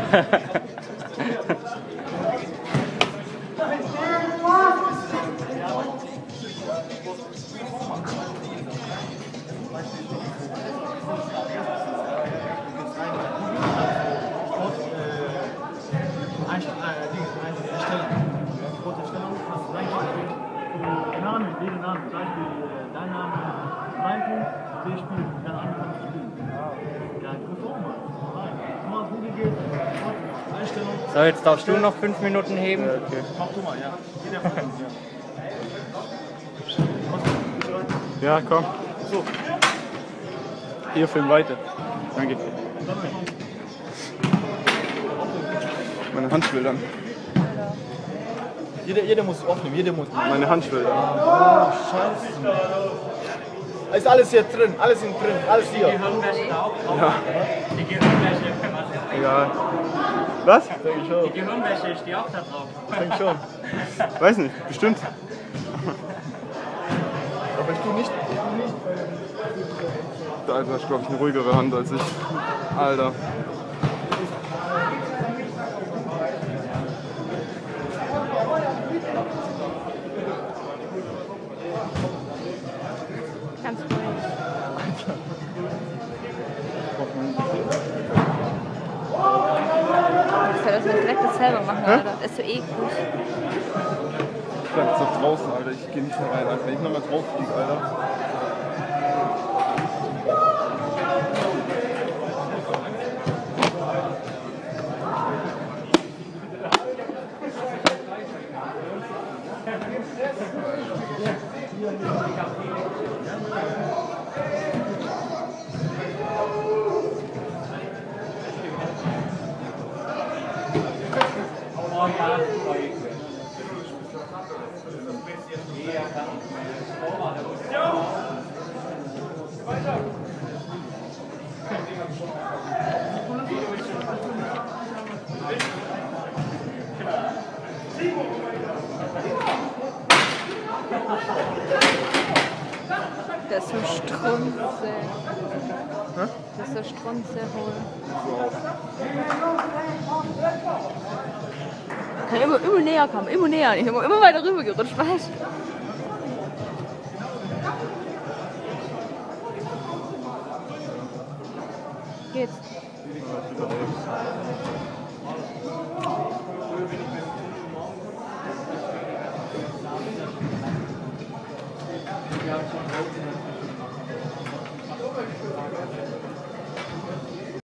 So, jetzt darfst du noch 5 Minuten heben. Okay. Mach du mal, ja. Ja, komm. So. Hier, film weiter. Danke. Meine Hand schwildern. Jeder muss aufnehmen, jeder muss. Meine Hand schwildern. Oh, Scheiße. Ist alles hier drin, alles drin, alles hier. Die Gehirnwäsche auch drauf. Ja. Die Gehirnwäsche. Egal. Was? Denke ich schon. Die Gehirnwäsche ist die auch da drauf. Denke ich schon. Weiß nicht, bestimmt. Aber ich tue nicht. Der Alter hat, glaube ich, eine ruhigere Hand als ich. Alter. Ganz ruhig. Ich soll das nicht direkt selber machen, Alter. Das ist so eklig. Ich bleib jetzt noch draußen, Alter. Ich gehe nicht mehr rein, Alter. Wenn ich nochmal drauf fliege, Alter. Der ist so strunze. Das ist so strunze hohl. Kann immer näher kommen, immer näher. Ich bin immer weiter rüber gerutscht, weißt du? Geht's?